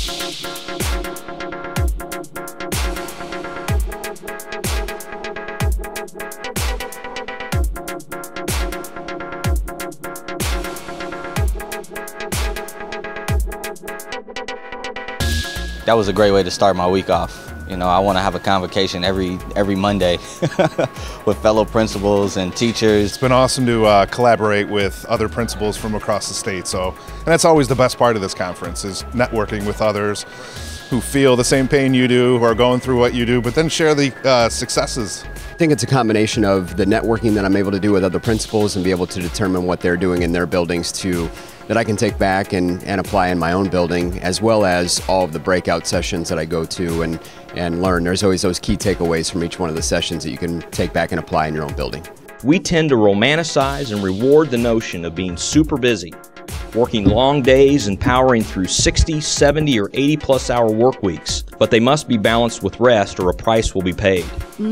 That was a great way to start my week off. You know, I want to have a convocation every Monday with fellow principals and teachers. It's been awesome to collaborate with other principals from across the state. And that's always the best part of this conference, is networking with others who feel the same pain you do, who are going through what you do, but then share the successes. I think it's a combination of the networking that I'm able to do with other principals and be able to determine what they're doing in their buildings that I can take back and apply in my own building, as well as all of the breakout sessions that I go to and learn. There's always those key takeaways from each one of the sessions that you can take back and apply in your own building. We tend to romanticize and reward the notion of being super busy, working long days and powering through 60, 70, or 80-plus hour work weeks, but they must be balanced with rest or a price will be paid.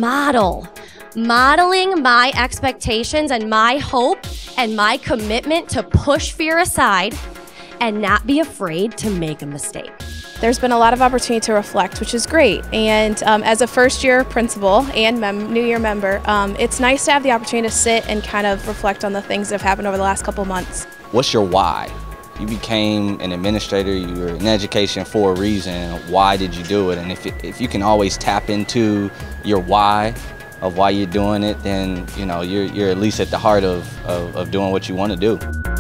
Modeling my expectations and my hope and my commitment to push fear aside and not be afraid to make a mistake. There's been a lot of opportunity to reflect, which is great. And as a first-year principal and New Year member, it's nice to have the opportunity to sit and kind of reflect on the things that have happened over the last couple months. What's your why? You became an administrator, you were in education for a reason. Why did you do it? And if you can always tap into your why of why you're doing it, then you know you're at least at the heart of doing what you want to do.